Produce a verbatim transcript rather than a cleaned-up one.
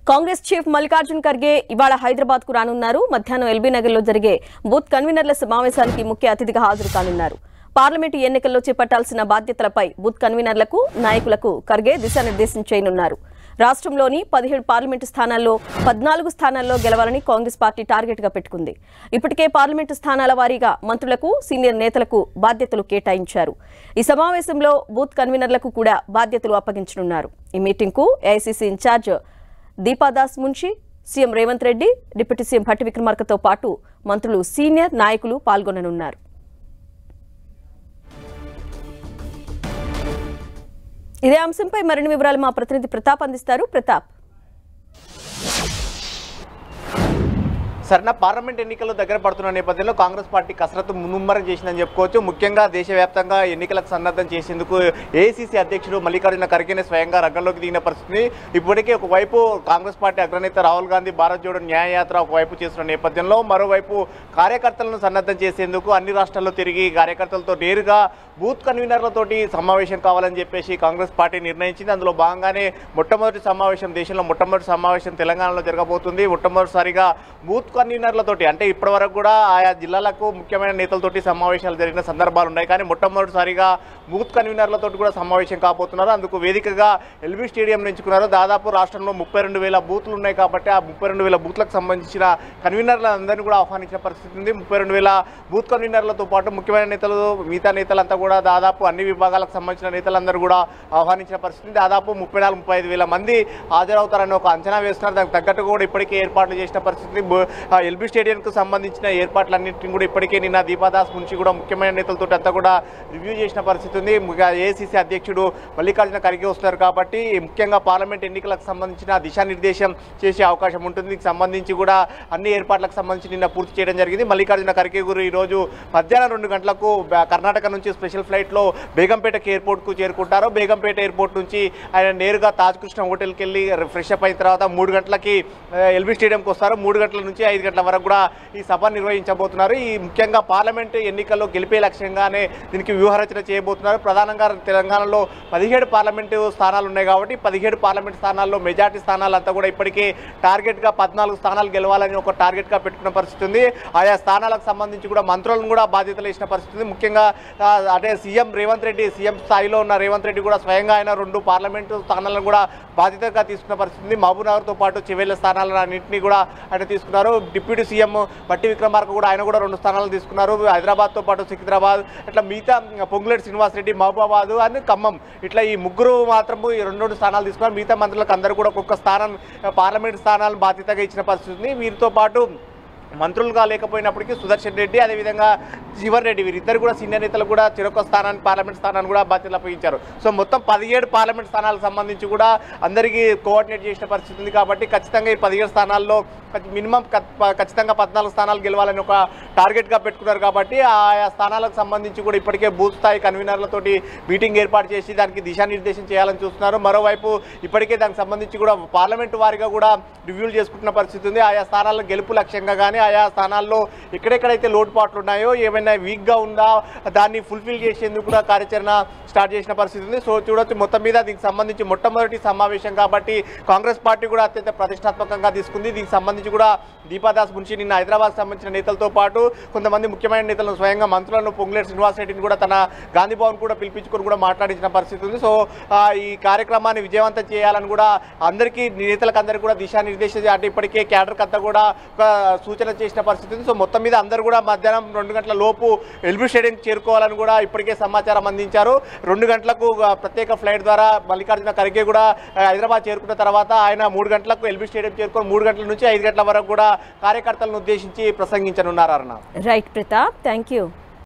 Congress chief Mallikarjun Kharge ఇవాళ హైదరాబాద్ కు రానున్నారు. మధ్యాహ్నం ఎల్బీ నగర్ లో జరిగే బూత్ కన్వీనర్ల సమావేశానికి ముఖ్య అతిథిగా హాజరు కానున్నారు. పార్లమెంటు ఎన్నికల్లో చేపట్టాల్సిన బాధ్యతలపై బూత్ కన్వీనర్లకు నాయకులకు ఖర్గే దిశానిర్దేశం చేయనున్నారు. రాష్ట్రంలోని పదిహేడు పార్లమెంటు స్థానాల్లో పద్నాలుగు స్థానాల్లో గెలవాలని కాంగ్రెస్ పార్టీ టార్గెట్ గా పెట్టుకుంది. ఇప్పటికే పార్లమెంటు స్థానాల వారీగా మంత్రులకు సీనియర్ నేతలకు బాధ్యతలు కేటాయించారు. ఈ సమావేశంలో బూత్ కన్వీనర్లకు కూడా బాధ్యతలు అప్పగించనున్నారు. ఈ మీటింగ్ కు AICC in-charge Deepa Das Munshi, CM Revanth Reddy, deputy CM Bhatti విక్రమార్కతో పాటు మంత్రులు, సీనియర్ నాయకులు పాల్గొననున్నారు. ఇదే అంశంపై మరిన్ని వివరాలు మా ప్రతినిధి ప్రతాప్ అందిస్తారు. ప్రతాప్, సరైన పార్లమెంట్ ఎన్నికలు దగ్గర పడుతున్న నేపథ్యంలో కాంగ్రెస్ పార్టీ కసరత్తు ముమ్మరం చేసిందని చెప్పుకోవచ్చు. ముఖ్యంగా దేశవ్యాప్తంగా ఎన్నికలకు సన్నద్ధం చేసేందుకు ఏఐసీసీ అధ్యక్షుడు మల్లికార్జున ఖర్గే స్వయంగా రంగంలోకి దిగిన పరిస్థితి. ఇప్పటికే ఒకవైపు కాంగ్రెస్ పార్టీ అగ్రనేత రాహుల్ గాంధీ భారత్ జోడో న్యాయయాత్ర ఒకవైపు చేస్తున్న నేపథ్యంలో మరోవైపు కార్యకర్తలను సన్నద్ధం చేసేందుకు అన్ని రాష్ట్రాల్లో తిరిగి కార్యకర్తలతో నేరుగా బూత్ కన్వీనర్లతోటి సమావేశం కావాలని చెప్పేసి కాంగ్రెస్ పార్టీ నిర్ణయించింది. అందులో భాగంగానే మొట్టమొదటి సమావేశం, దేశంలో మొట్టమొదటి సమావేశం తెలంగాణలో జరగబోతుంది. మొట్టమొదటిసారిగా బూత్ కన్వీనర్లతోటి, అంటే ఇప్పటి వరకు కూడా ఆయా జిల్లాలకు ముఖ్యమైన నేతలతోటి సమావేశాలు జరిగిన సందర్భాలు ఉన్నాయి, కానీ మొట్టమొదటిసారిగా బూత్ కన్వీనర్లతో కూడా సమావేశం కాబోతున్నారు. అందుకు వేదికగా ఎల్బీ స్టేడియం ఎంచుకున్నారు. దాదాపు రాష్ట్రంలో ముప్పై రెండు వేల బూత్లు ఉన్నాయి కాబట్టి ఆ ముప్పై రెండు వేల బూత్లకు సంబంధించిన కన్వీనర్లందరినీ కూడా ఆహ్వానించిన పరిస్థితి ఉంది. ముప్పై రెండు వేల బూత్ కన్వీనర్లతో పాటు ముఖ్యమైన నేతలు, మిగతా నేతలంతా కూడా దాదాపు అన్ని విభాగాలకు సంబంధించిన నేతలందరూ కూడా ఆహ్వానించిన పరిస్థితి. దాదాపు ముప్పై నాలుగు ముప్పై ఐదు వేల మంది హాజరవుతారని ఒక అంచనా వేస్తున్నారు. దానికి తగ్గట్టు కూడా ఇప్పటికే ఏర్పాట్లు చేసిన పరిస్థితి. ఎల్బీ స్టేడియంకు సంబంధించిన ఏర్పాట్లన్నింటినీ కూడా ఇప్పటికే నిన్న దీపాదాస్ మున్షి కూడా ముఖ్యమైన నేతలతో అంతా కూడా రివ్యూ చేసిన పరిస్థితి ఉంది. ఏఐసీసీ అధ్యక్షుడు మల్లికార్జున ఖర్గే వస్తారు కాబట్టి ముఖ్యంగా పార్లమెంట్ ఎన్నికలకు సంబంధించిన దిశానిర్దేశం చేసే అవకాశం ఉంటుంది. దీనికి సంబంధించి కూడా అన్ని ఏర్పాట్లకు సంబంధించి నిన్న పూర్తి చేయడం జరిగింది. మల్లికార్జున ఖర్గే గురు ఈరోజు మధ్యాహ్నం రెండు గంటలకు కర్ణాటక నుంచి స్పెషల్ ఫ్లైట్లో బేగంపేట ఎయిర్పోర్ట్కు చేరుకుంటారు. బేగంపేట ఎయిర్పోర్ట్ నుంచి ఆయన నేరుగా తాజ్ కృష్ణ హోటల్కి వెళ్ళి ఫ్రెష్ అప్ అయిన తర్వాత మూడు గంటలకి ఎల్బీ స్టేడియంకి వస్తారు. మూడు గంటల నుంచి ఐదు గంటల వరకు కూడా ఈ సభ నిర్వహించబోతున్నారు. ఈ ముఖ్యంగా పార్లమెంటు ఎన్నికల్లో గెలిపే లక్ష్యంగానే దీనికి వ్యూహరచన చేయబోతున్నారు. ప్రధానంగా తెలంగాణలో పదిహేడు పార్లమెంటు స్థానాలు ఉన్నాయి కాబట్టి పదిహేడు పార్లమెంటు స్థానాల్లో మెజార్టీ స్థానాలంతా కూడా ఇప్పటికే టార్గెట్గా పద్నాలుగు స్థానాలు గెలవాలని ఒక టార్గెట్గా పెట్టుకున్న పరిస్థితి ఉంది. ఆయా స్థానాలకు సంబంధించి కూడా మంత్రులను కూడా బాధ్యతలు ఇచ్చిన పరిస్థితి ఉంది. ముఖ్యంగా అంటే సీఎం రేవంత్ రెడ్డి, సీఎం స్థాయిలో ఉన్న రేవంత్ రెడ్డి కూడా స్వయంగా ఆయన రెండు పార్లమెంటు స్థానాలను కూడా బాధ్యతగా తీసుకున్న పరిస్థితి ఉంది. మహబూబ్నగర్తో పాటు చివేళ్ల స్థానాలను అన్నింటినీ కూడా ఆయన తీసుకున్నారు. డిప్యూటీ సీఎం భట్టి విక్రమార్క కూడా ఆయన కూడా రెండు స్థానాలు తీసుకున్నారు. హైదరాబాద్తో పాటు సికింద్రాబాద్, ఇట్లా మిగతా పొంగులేటి శ్రీనివాసరెడ్డి, మహబూబాబాద్ అని ఖమ్మం, ఇట్లా ఈ ముగ్గురు మాత్రము ఈ రెండు రెండు స్థానాలు తీసుకున్నారు. మిగతా మంత్రులకు అందరూ కూడా ఒక్కొక్క స్థానం పార్లమెంట్ స్థానాలను బాధ్యతగా ఇచ్చిన పరిస్థితి ఉంది. వీరితో పాటు మంత్రులుగా లేకపోయినప్పటికీ సుదర్శన్ రెడ్డి, అదేవిధంగా జీవన్ రెడ్డి, వీరిద్దరు కూడా సీనియర్ నేతలు కూడా చిరొక స్థానాన్ని పార్లమెంట్ స్థానాన్ని కూడా బాధ్యతలు అప్పగించారు. సో మొత్తం పదిహేడు పార్లమెంట్ స్థానాలకు సంబంధించి కూడా అందరికీ కోఆర్డినేట్ చేసిన పరిస్థితి ఉంది. కాబట్టి ఖచ్చితంగా ఈ పదిహేడు స్థానాల్లో మినిమం ఖచ్చితంగా పద్నాలుగు స్థానాలు గెలవాలని ఒక టార్గెట్గా పెట్టుకున్నారు. కాబట్టి ఆయా స్థానాలకు సంబంధించి కూడా ఇప్పటికే బూత్ స్థాయి కన్వీనర్లతోటి మీటింగ్ ఏర్పాటు చేసి దానికి దిశానిర్దేశం చేయాలని చూస్తున్నారు. మరోవైపు ఇప్పటికే దానికి సంబంధించి కూడా పార్లమెంటు వారిగా కూడా రివ్యూలు చేసుకుంటున్న పరిస్థితి ఉంది. ఆయా స్థానాల్లో గెలుపు లక్ష్యంగా కానీ ఆయా స్థానాల్లో ఎక్కడెక్కడైతే లోటుపాట్లు ఉన్నాయో, ఏమైనా వీక్గా ఉందా దాన్ని ఫుల్ఫిల్ చేసేందుకు కూడా కార్యాచరణ స్టార్ట్ చేసిన పరిస్థితి ఉంది. సో చూడొచ్చు, మొత్తం మీద దీనికి సంబంధించి మొట్టమొదటి సమావేశం కాబట్టి కాంగ్రెస్ పార్టీ కూడా అత్యంత ప్రతిష్టాత్మకంగా తీసుకుంది. దీనికి సంబంధించి కూడా దీపాదాస్ మున్షి నిన్న హైదరాబాద్ సంబంధించిన నేతలతో పాటు కొంతమంది ముఖ్యమైన నేతలను, స్వయంగా మంత్రులను, పొంగులేటి శ్రీనివాసరెడ్డిని కూడా తన గాంధీ భవన్ కూడా పిలిపించుకొని కూడా మాట్లాడించిన పరిస్థితి ఉంది. సో ఈ కార్యక్రమాన్ని విజయవంతం చేయాలని కూడా అందరికీ, నేతలకు అందరికీ కూడా దిశానిర్దేశం, అంటే ఇప్పటికే క్యాడర్కి అంతా కూడా ఒక సూచన చేసిన పరిస్థితి ఉంది. సో మొత్తం మీద అందరూ కూడా మధ్యాహ్నం రెండు గంటల లోపు ఎల్బీ స్టేడియం చేరుకోవాలని కూడా ఇప్పటికే సమాచారం అందించారు. రెండు గంటలకు ప్రత్యేక ఫ్లైట్ ద్వారా మల్లికార్జున ఖర్గే కూడా హైదరాబాద్ చేరుకున్న తర్వాత ఆయన మూడు గంటలకు ఎల్బీ స్టేడియం చేరుకొని మూడు గంటల నుంచి ఐదు గంటల వరకు కూడా కార్యకర్తలను ఉద్దేశించి ప్రసంగించనున్నారు. Right Pratap, thank you.